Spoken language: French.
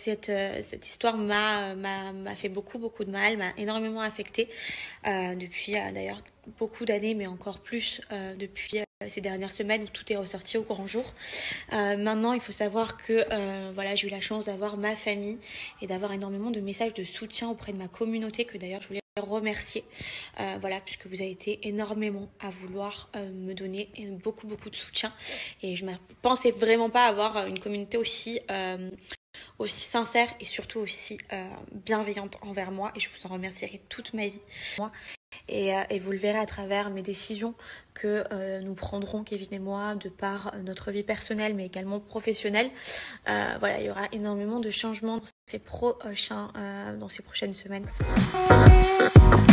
cette histoire m'a fait beaucoup de mal, m'a énormément affectée depuis d'ailleurs beaucoup d'années, mais encore plus depuis ces dernières semaines où tout est ressorti au grand jour. Maintenant, il faut savoir que voilà, j'ai eu la chance d'avoir ma famille et d'avoir énormément de messages de soutien auprès de ma communauté, que d'ailleurs je voulais remercier, voilà, puisque vous avez été énormément à vouloir me donner beaucoup de soutien, et je ne pensais vraiment pas avoir une communauté aussi sincère et surtout aussi bienveillante envers moi, et je vous en remercierai toute ma vie. Et vous le verrez à travers mes décisions que nous prendrons, Kevin et moi, de par notre vie personnelle mais également professionnelle. Voilà, il y aura énormément de changements dans ces prochaines semaines.